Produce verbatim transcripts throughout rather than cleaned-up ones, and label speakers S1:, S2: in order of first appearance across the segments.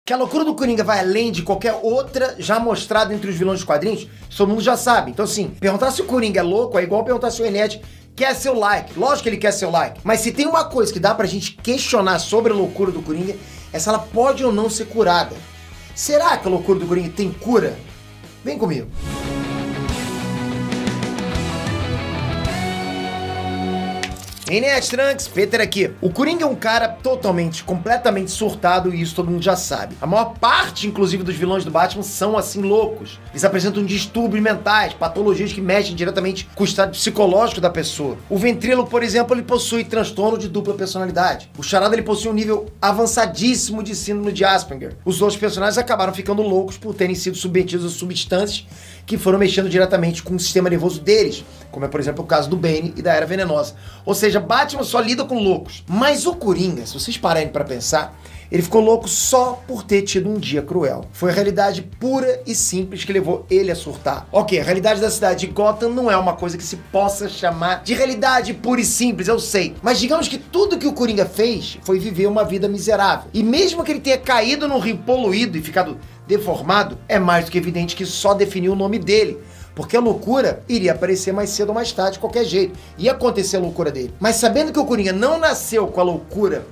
S1: Que a loucura do Coringa vai além de qualquer outra já mostrada entre os vilões dos quadrinhos, todo mundo já sabe. Então assim, perguntar se o Coringa é louco é igual perguntar se o Enéas quer seu like. Lógico que ele quer seu like. Mas se tem uma coisa que dá pra gente questionar sobre a loucura do Coringa, é se ela pode ou não ser curada. Será que a loucura do Coringa tem cura? Vem comigo. Hey, Nerd Trunks, Peter aqui. O Coringa é um cara totalmente, completamente surtado e isso todo mundo já sabe. A maior parte, inclusive, dos vilões do Batman são assim loucos. Eles apresentam distúrbios mentais, patologias que mexem diretamente com o estado psicológico da pessoa. O Ventríloco, por exemplo, ele possui transtorno de dupla personalidade. O Charada, ele possui um nível avançadíssimo de síndrome de Asperger. Os outros personagens acabaram ficando loucos por terem sido submetidos a substâncias que foram mexendo diretamente com o sistema nervoso deles, como é, por exemplo, o caso do Bane e da Era Venenosa. Ou seja, Batman só lida com loucos. Mas o Coringa, se vocês pararem pra pensar, ele ficou louco só por ter tido um dia cruel. Foi a realidade pura e simples que levou ele a surtar. Ok, a realidade da cidade de Gotham não é uma coisa que se possa chamar de realidade pura e simples, eu sei. Mas digamos que tudo que o Coringa fez foi viver uma vida miserável. E mesmo que ele tenha caído num rio poluído e ficado deformado, é mais do que evidente que só definiu o nome dele. Porque a loucura iria aparecer mais cedo ou mais tarde, de qualquer jeito. Ia acontecer a loucura dele. Mas sabendo que o Coringa não nasceu com a loucura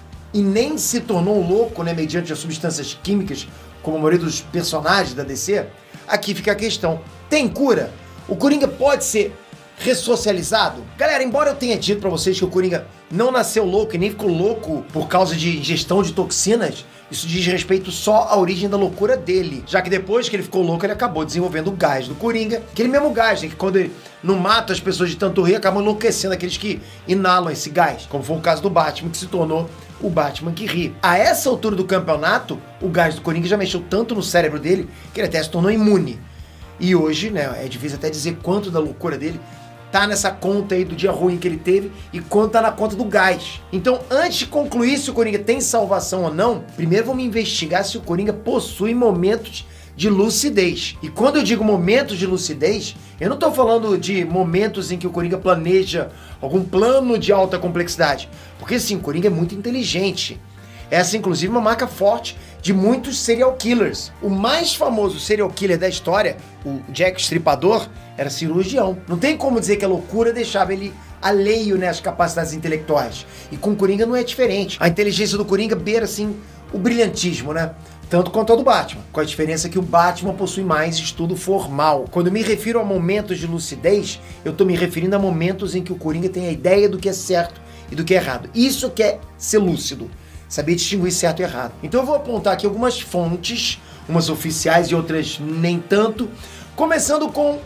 S1: e nem se tornou louco, né, mediante as substâncias químicas, como a maioria dos personagens da D C, aqui fica a questão. Tem cura? O Coringa pode ser ressocializado? Galera, embora eu tenha dito pra vocês que o Coringa não nasceu louco e nem ficou louco por causa de ingestão de toxinas, isso diz respeito só à origem da loucura dele. Já que depois que ele ficou louco, ele acabou desenvolvendo o gás do Coringa. Aquele mesmo gás, né, que quando ele não mata as pessoas de tanto rir, acabam enlouquecendo aqueles que inalam esse gás. Como foi o caso do Batman, que se tornou o Batman que ri. A essa altura do campeonato, o gás do Coringa já mexeu tanto no cérebro dele, que ele até se tornou imune. E hoje, né, é difícil até dizer quanto da loucura dele tá nessa conta aí do dia ruim que ele teve e quanto tá na conta do gás. Então, antes de concluir se o Coringa tem salvação ou não, primeiro vamos investigar se o Coringa possui momentos de lucidez. E quando eu digo momentos de lucidez, eu não tô falando de momentos em que o Coringa planeja algum plano de alta complexidade. Porque sim, o Coringa é muito inteligente. Essa, inclusive, é uma marca forte de muitos serial killers. O mais famoso serial killer da história, o Jack Stripador, era cirurgião. Não tem como dizer que a loucura deixava ele alheio, né, às capacidades intelectuais. E com o Coringa não é diferente. A inteligência do Coringa beira, assim, o brilhantismo, né? Tanto quanto a do Batman. Com a diferença que o Batman possui mais estudo formal. Quando eu me refiro a momentos de lucidez, eu tô me referindo a momentos em que o Coringa tem a ideia do que é certo e do que é errado. Isso que é ser lúcido. Saber distinguir certo e errado. Então eu vou apontar aqui algumas fontes, umas oficiais e outras nem tanto, começando com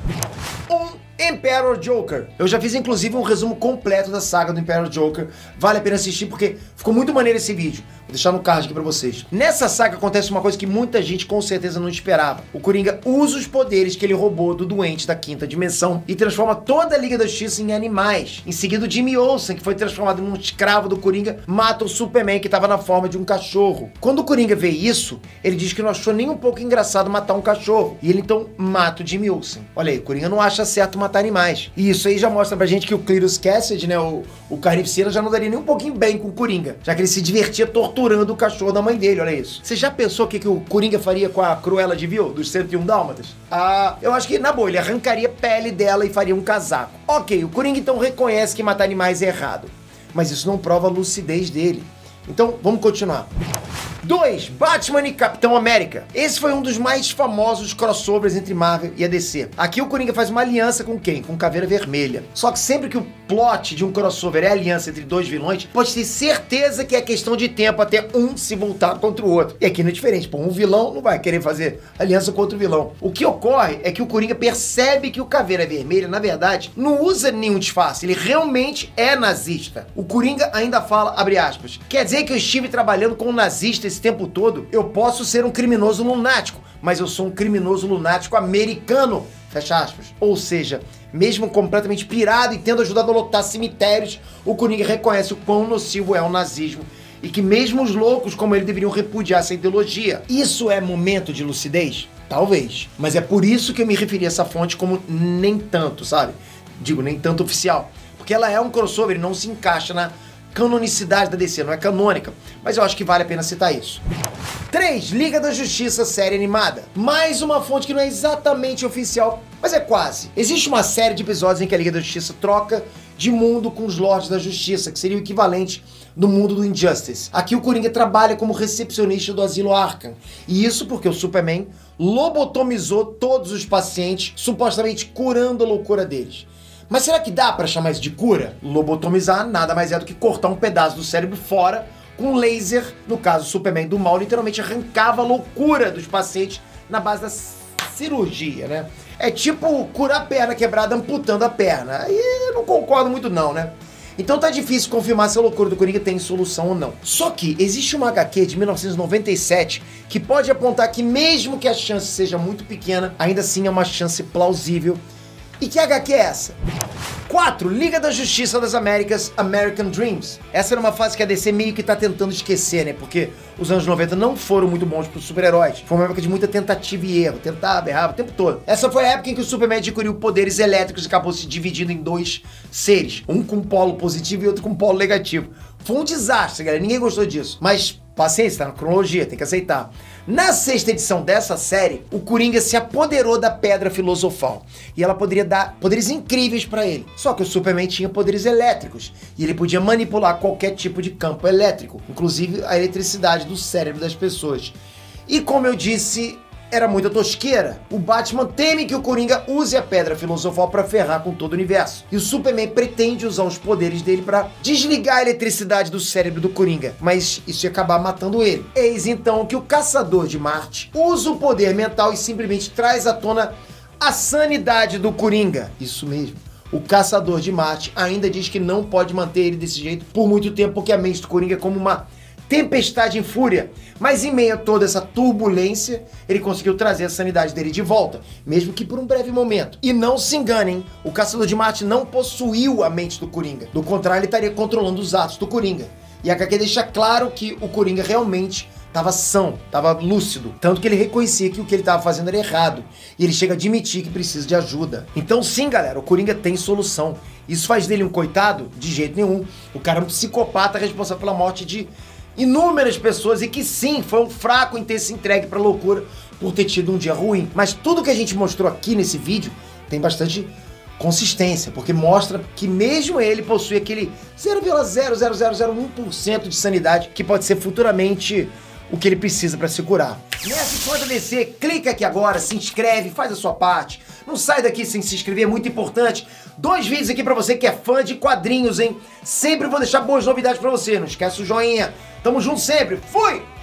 S1: um Emperor Joker. Eu já fiz inclusive um resumo completo da saga do Emperor Joker, vale a pena assistir porque ficou muito maneiro esse vídeo. Vou deixar no card aqui pra vocês. Nessa saga acontece uma coisa que muita gente com certeza não esperava. O Coringa usa os poderes que ele roubou do doente da quinta dimensão e transforma toda a Liga da Justiça em animais. Em seguida, o Jimmy Olsen, que foi transformado num escravo do Coringa, mata o Superman, que estava na forma de um cachorro. Quando o Coringa vê isso, ele diz que não achou nem um pouco engraçado matar um cachorro. E ele então mata o Jimmy Olsen. Olha aí, o Coringa não acha certo matar animais. E isso aí já mostra pra gente que o Cletus Cassidy, né, o, o Carnificina, já não daria nem um pouquinho bem com o Coringa, já que ele se divertia torturando o cachorro da mãe dele, olha isso. Você já pensou o que, que o Coringa faria com a Cruella de Vil, dos cento e um Dálmatas? Ah, eu acho que, na boa, ele arrancaria a pele dela e faria um casaco. Ok, o Coringa então reconhece que matar animais é errado, mas isso não prova a lucidez dele. Então, vamos continuar. dois. Batman e Capitão América. Esse foi um dos mais famosos crossovers entre Marvel e a D C. Aqui o Coringa faz uma aliança com quem? Com Caveira Vermelha. Só que sempre que o plot de um crossover é aliança entre dois vilões, pode ter certeza que é questão de tempo até um se voltar contra o outro. E aqui não é diferente, pô, um vilão não vai querer fazer aliança contra o vilão. O que ocorre é que o Coringa percebe que o Caveira Vermelha, na verdade, não usa nenhum disfarce, ele realmente é nazista. O Coringa ainda fala, abre aspas, quer dizer que eu estive trabalhando com um nazista esse tempo todo? Eu posso ser um criminoso lunático, mas eu sou um criminoso lunático americano, fecha aspas. Ou seja, mesmo completamente pirado e tendo ajudado a lotar cemitérios, o Coringa reconhece o quão nocivo é o nazismo e que mesmo os loucos como ele deveriam repudiar essa ideologia. Isso é momento de lucidez? Talvez. Mas é por isso que eu me referi a essa fonte como nem tanto, sabe? Digo, nem tanto oficial. Porque ela é um crossover e não se encaixa na canonicidade da D C, não é canônica, mas eu acho que vale a pena citar isso. três. Liga da Justiça série animada. Mais uma fonte que não é exatamente oficial, mas é quase. Existe uma série de episódios em que a Liga da Justiça troca de mundo com os Lordes da Justiça, que seria o equivalente do mundo do Injustice. Aqui o Coringa trabalha como recepcionista do Asilo Arkham. E isso porque o Superman lobotomizou todos os pacientes, supostamente curando a loucura deles. Mas será que dá pra chamar isso de cura? Lobotomizar nada mais é do que cortar um pedaço do cérebro fora com laser. No caso, o Superman do mal literalmente arrancava a loucura dos pacientes na base da cirurgia, né? É tipo curar a perna quebrada amputando a perna. Aí eu não concordo muito não, né? Então tá difícil confirmar se a loucura do Coringa tem solução ou não. Só que existe uma agá quê de mil novecentos e noventa e sete que pode apontar que mesmo que a chance seja muito pequena, ainda assim é uma chance plausível. E que agá quê é essa? quatro. Liga da Justiça das Américas, American Dreams. Essa era uma fase que a D C meio que tá tentando esquecer, né? Porque os anos noventa não foram muito bons pros super-heróis. Foi uma época de muita tentativa e erro. Tentava, errava o tempo todo. Essa foi a época em que o Superman adquiriu poderes elétricos e acabou se dividindo em dois seres. Um com polo positivo e outro com polo negativo. Foi um desastre, galera. Ninguém gostou disso. Mas paciência, tá na cronologia, tem que aceitar. Na sexta edição dessa série, o Coringa se apoderou da Pedra Filosofal. E ela poderia dar poderes incríveis pra ele. Só que o Superman tinha poderes elétricos. E ele podia manipular qualquer tipo de campo elétrico. Inclusive a eletricidade do cérebro das pessoas. E como eu disse, era muita tosqueira. O Batman teme que o Coringa use a Pedra Filosofal pra ferrar com todo o universo. E o Superman pretende usar os poderes dele pra desligar a eletricidade do cérebro do Coringa. Mas isso ia acabar matando ele. Eis então que o Caçador de Marte usa o poder mental e simplesmente traz à tona a sanidade do Coringa. Isso mesmo. O Caçador de Marte ainda diz que não pode manter ele desse jeito por muito tempo, porque a mente do Coringa é como uma tempestade em fúria. Mas em meio a toda essa turbulência, ele conseguiu trazer a sanidade dele de volta, mesmo que por um breve momento. E não se enganem, o Caçador de Marte não possuiu a mente do Coringa. Do contrário, ele estaria controlando os atos do Coringa. E a agá quê deixa claro que o Coringa realmente estava são, estava lúcido. Tanto que ele reconhecia que o que ele estava fazendo era errado. E ele chega a admitir que precisa de ajuda. Então sim, galera, o Coringa tem solução. Isso faz dele um coitado? De jeito nenhum. O cara é um psicopata responsável pela morte de inúmeras pessoas e que sim, foi um fraco em ter se entregue pra loucura por ter tido um dia ruim. Mas tudo que a gente mostrou aqui nesse vídeo tem bastante consistência, porque mostra que mesmo ele possui aquele zero vírgula zero zero zero zero um por cento de sanidade que pode ser futuramente o que ele precisa pra se curar. Nessa enquanto D C, clica aqui agora, se inscreve, faz a sua parte. Não sai daqui sem se inscrever, é muito importante. Dois vídeos aqui pra você que é fã de quadrinhos, hein? Sempre vou deixar boas novidades pra você, não esquece o joinha. Tamo junto sempre, fui!